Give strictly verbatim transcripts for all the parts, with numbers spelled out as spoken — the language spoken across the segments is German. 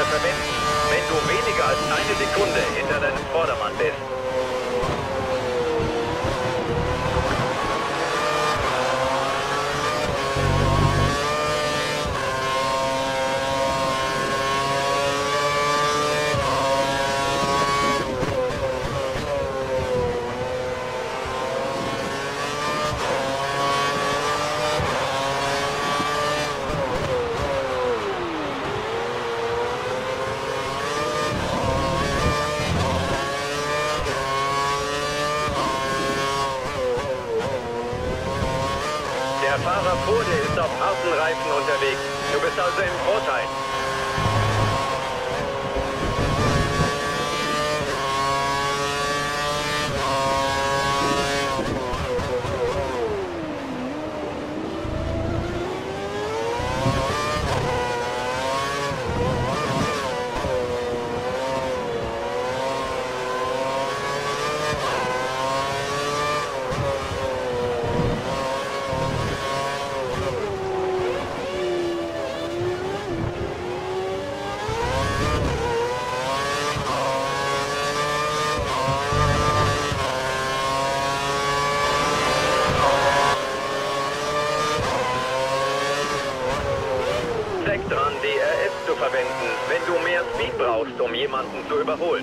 verwenden, wenn du weniger als eine Sekunde hinter deinem Vordermann bist. Der Fahrer vor dir ist auf harten Reifen unterwegs. Du bist also im Vorteil. Denk dran, D R S zu verwenden, wenn du mehr Speed brauchst, um jemanden zu überholen.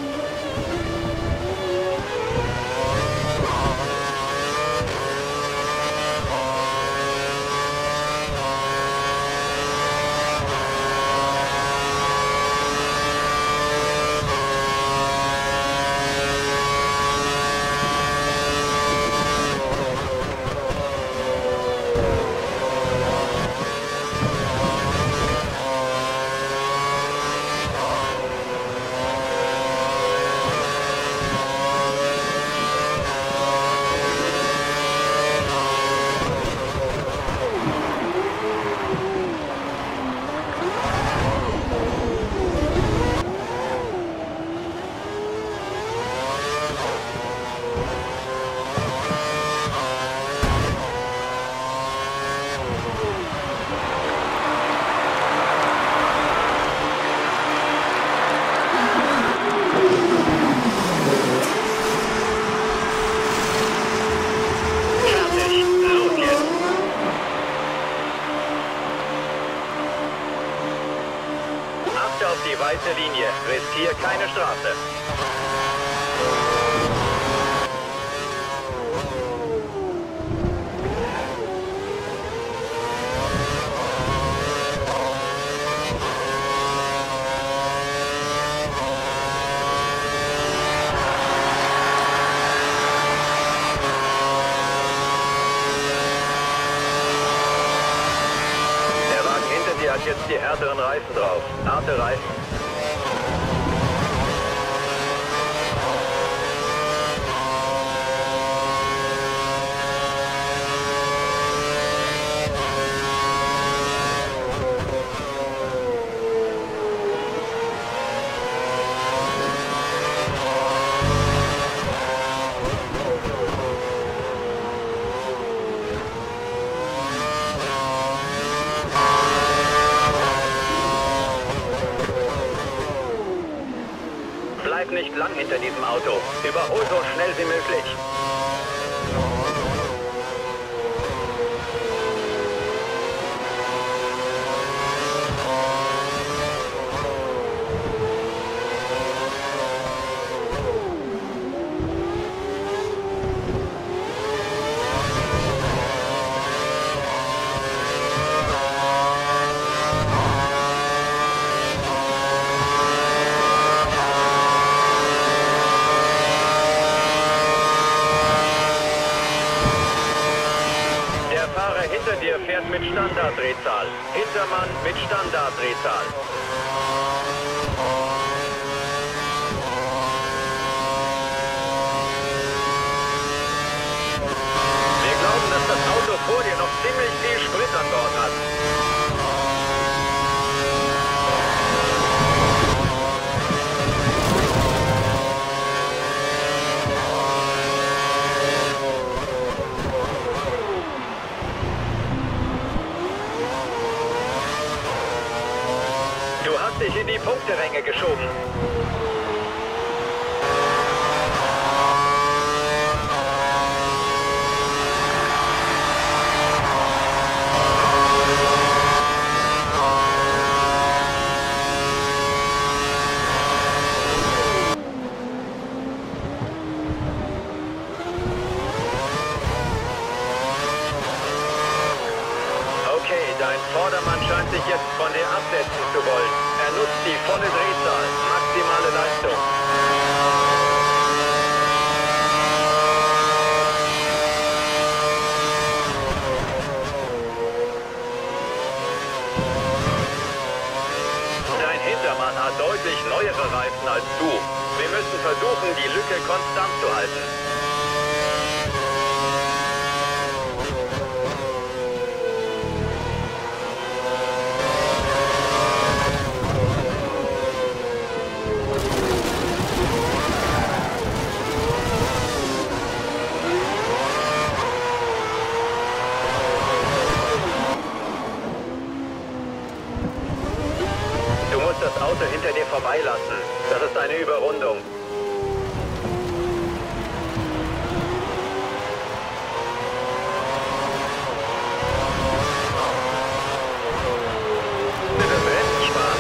Auf die weiße Linie. Riskier keine Strafe. Der Wagen hinter dir hat jetzt die härteren Reifen drauf. Harte Reifen. Bleib nicht lang hinter diesem Auto. Überhol so schnell wie möglich. Hinter dir fährt mit Standarddrehzahl. Hintermann mit Standarddrehzahl. Wir glauben, dass das Auto vor dir noch ziemlich viel Sprit an Bord hat. hast dich in die Punkteränge geschoben. Dein Vordermann scheint sich jetzt von dir absetzen zu wollen. Er nutzt die volle Drehzahl, maximale Leistung. Dein Hintermann hat deutlich neuere Reifen als du. Wir müssen versuchen, die Lücke konstant zu halten. Du musst das Auto hinter dir vorbeilassen. Das ist eine Überrundung. Das Rennen Spaß.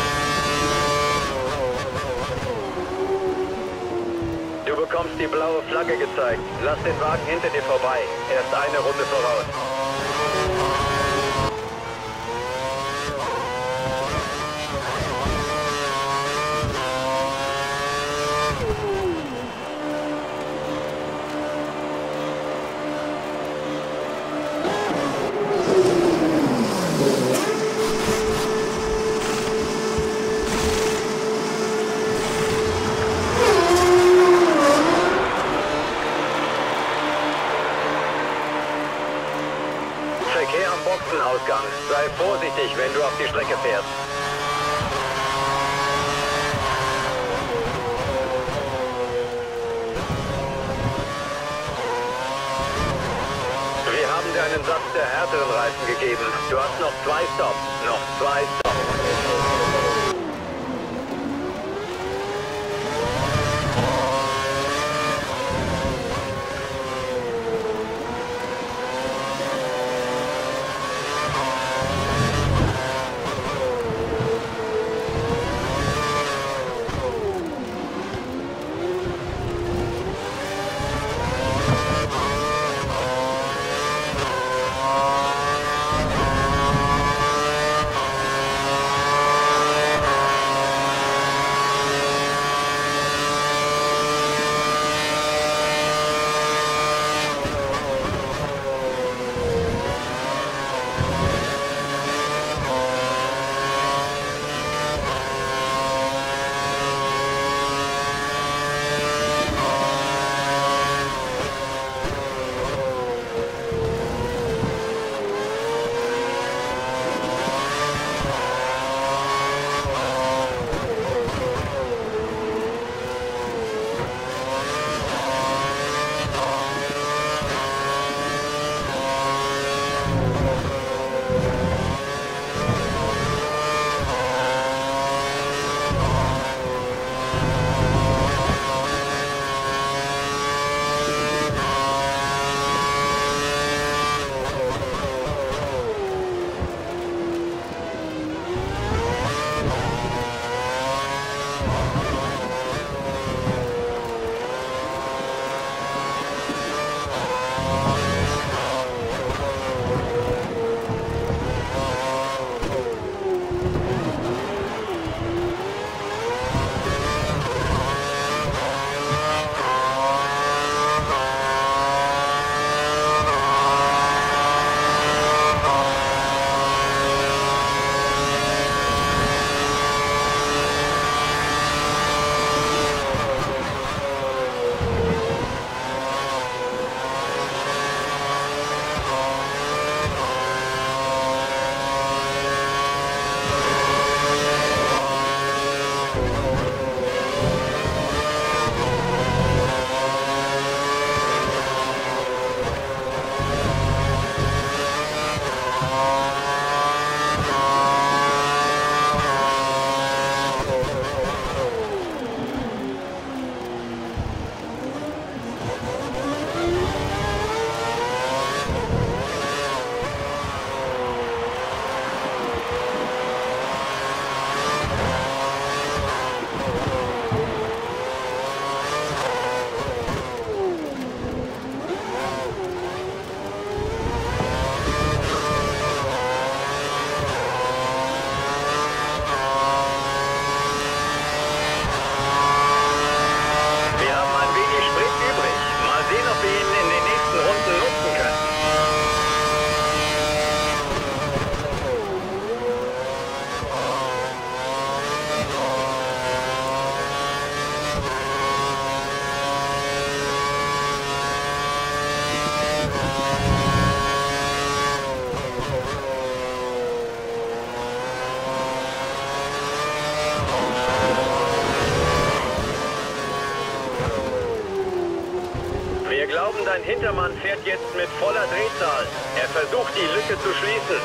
Du bekommst die blaue Flagge gezeigt. Lass den Wagen hinter dir vorbei. Er ist eine Runde voraus. Verkehr am Boxenausgang. Sei vorsichtig, wenn du auf die Strecke fährst. Wir haben dir einen Satz der härteren Reifen gegeben. Du hast noch zwei Stops. Noch zwei Stops. Hintermann fährt jetzt mit voller Drehzahl. Er versucht, die Lücke zu schließen.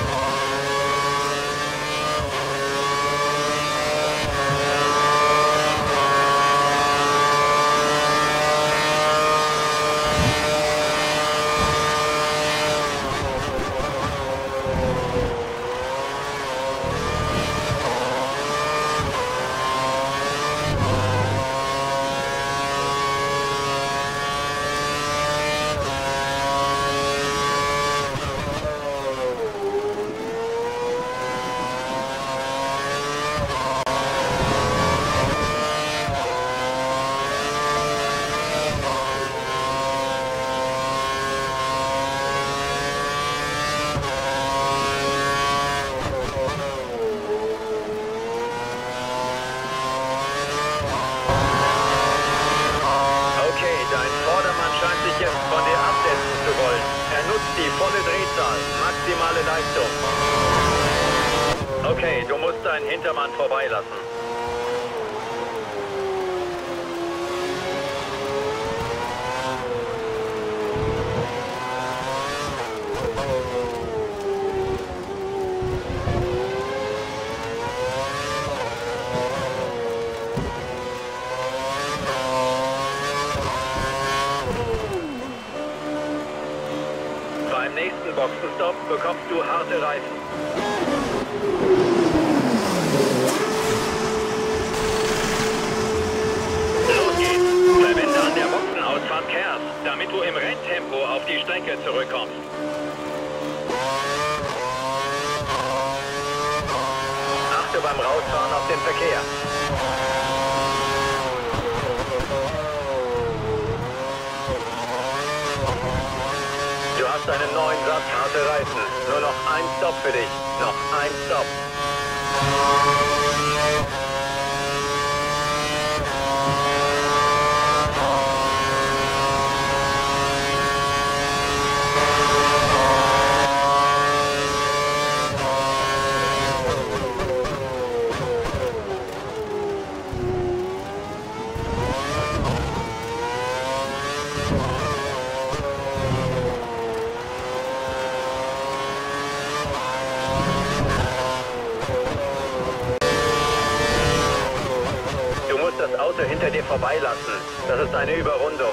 Die volle Drehzahl, maximale Leistung. Okay, du musst deinen Hintermann vorbeilassen. Beim nächsten Boxenstopp bekommst du harte Reifen. Los geht's! Verwende an der Boxenausfahrt Kers, damit du im Renntempo auf die Strecke zurückkommst. Achte beim Rausfahren auf den Verkehr. Du hast einen neuen Satz harte Reifen. Nur noch ein Stopp für dich. Noch ein Stopp. Das Auto hinter dir vorbeilassen. Das ist eine Überrundung.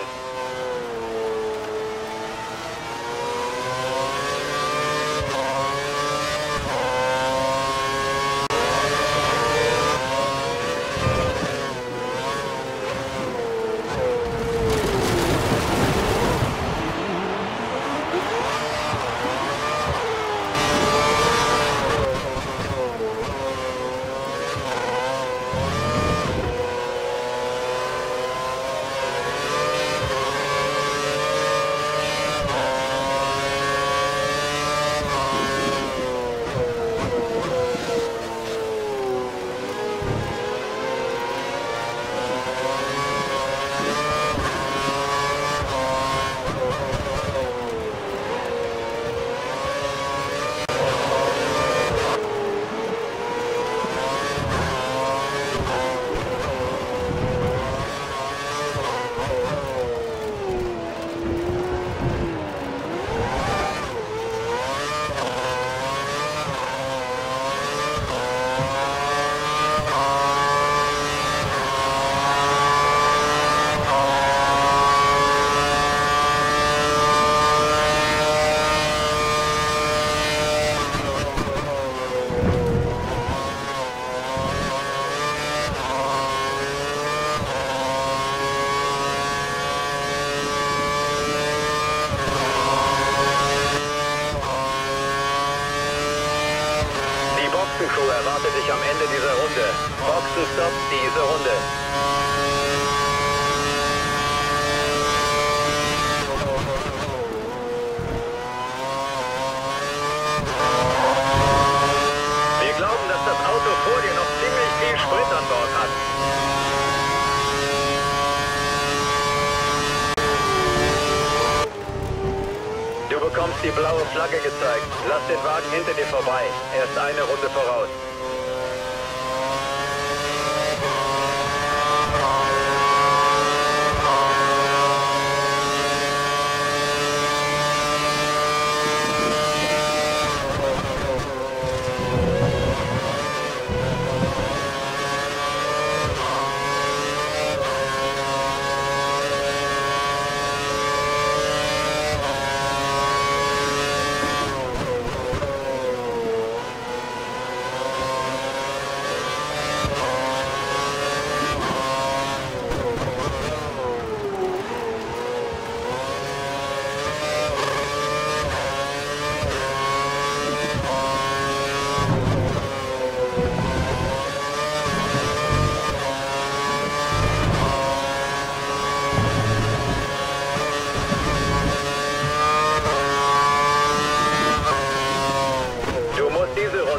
Boxencrew erwartet dich am Ende dieser Runde. Boxenstopp diese Runde. Wir glauben, dass das Auto vor dir noch ziemlich viel Sprit an Bord hat. Du bekommst die blaue Flagge gezeigt. Lass den Wagen hinter dir vorbei. Er ist eine Runde voraus.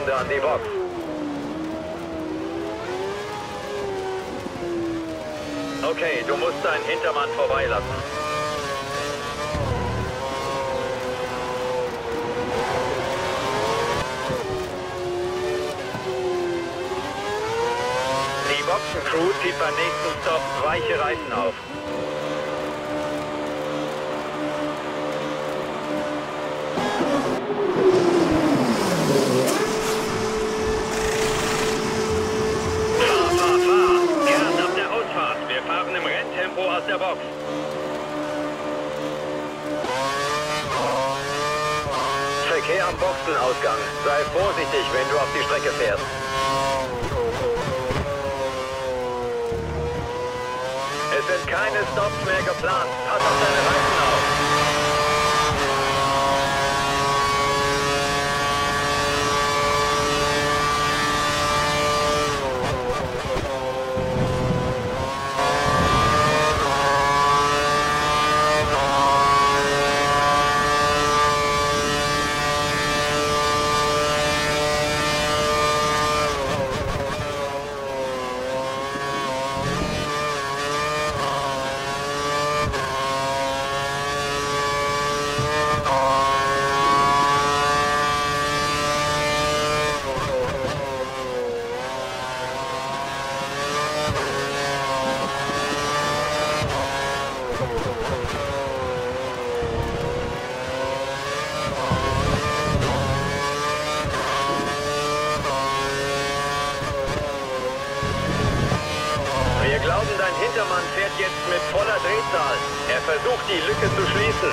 Runde an die Box. Okay, du musst deinen Hintermann vorbeilassen. Die Boxencrew zieht beim nächsten Stop weiche Reifen auf. Fahr, fahr, fahr! Gas ab der Ausfahrt. Wir fahren im Renntempo aus der Box. Verkehr am Boxenausgang. Sei vorsichtig, wenn du auf die Strecke fährst. Es sind keine Stops mehr geplant. Pass auf deine Reifen auf. Wir glauben, dein Hintermann fährt jetzt mit voller Drehzahl. Er versucht, die Lücke zu schließen.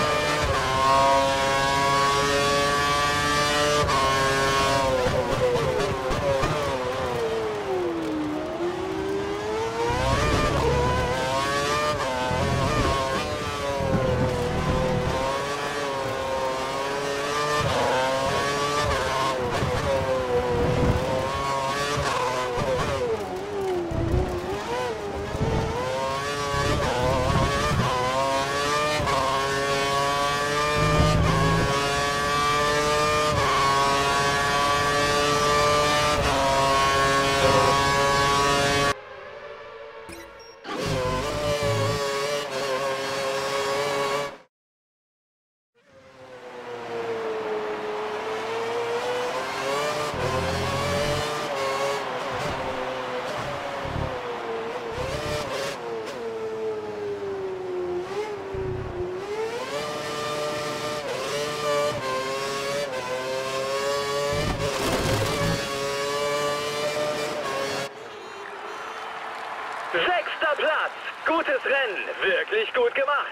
Sechster Platz. Gutes Rennen. Wirklich gut gemacht.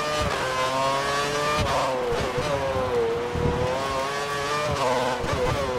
Oh.